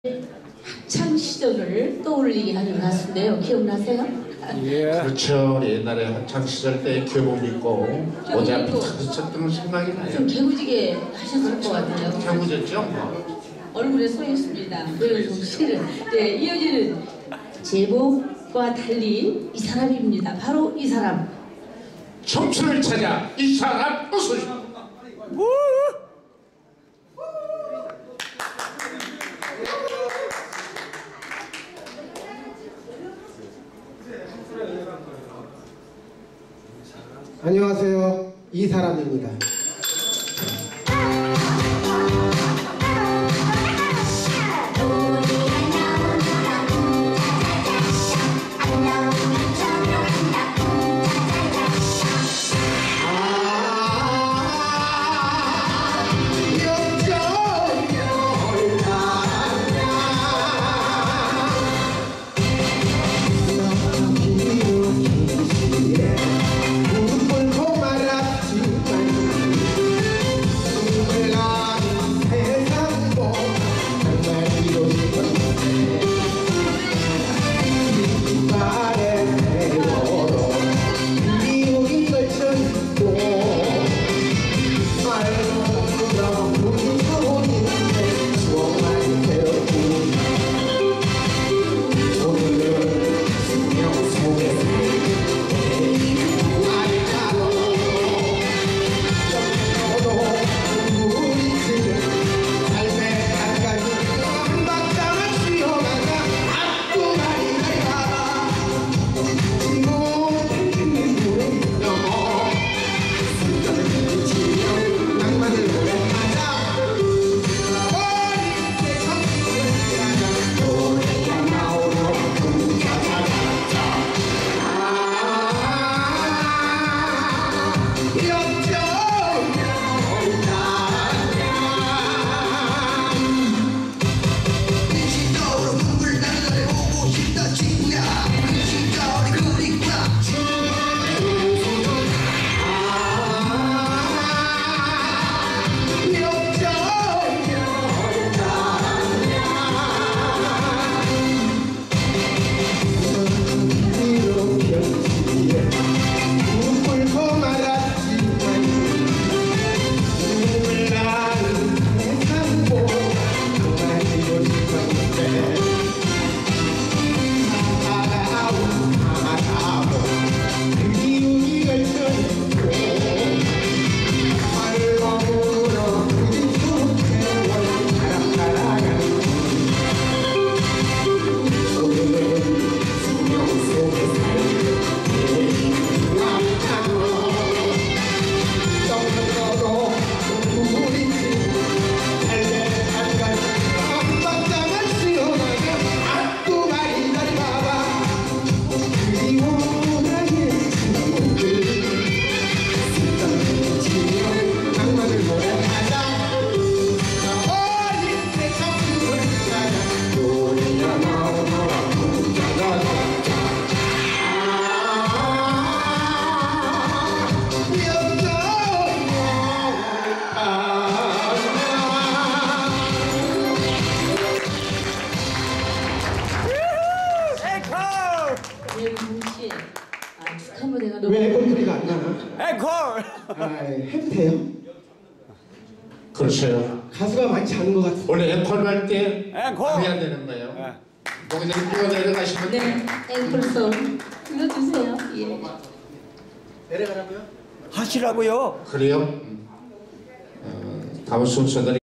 학창 시절을 떠올리게 하는 가수인데요. 기억나세요? 예. 그렇죠. 옛날에 학창 시절 때 교복 입고 모자 앞에 쳤던 생각이 나요. 좀 개구지게 하셨을 것 같아요. 개구졌죠? 얼굴에 써 있습니다. 고영숙 씨는. 네, 이어지는 제목과 달리 이 사람입니다. 바로 이 사람. 청춘을 찾아 이 사람 어서 오십시오. 안녕하세요. 이 사람입니다. 왜 앵콜 소리가 안 나나? 앵콜! 해도 돼요? 그렇죠. 가수가 많이 자는 것 같은데. 원래 앵콜 할 때 앵콜! 해야 되는 거예요. 거기서 뛰어 내려가시면 네, 앵콜송 불러주세요. 예. 내려가라고요? 하시라고요? 그래요? 다음 순서들이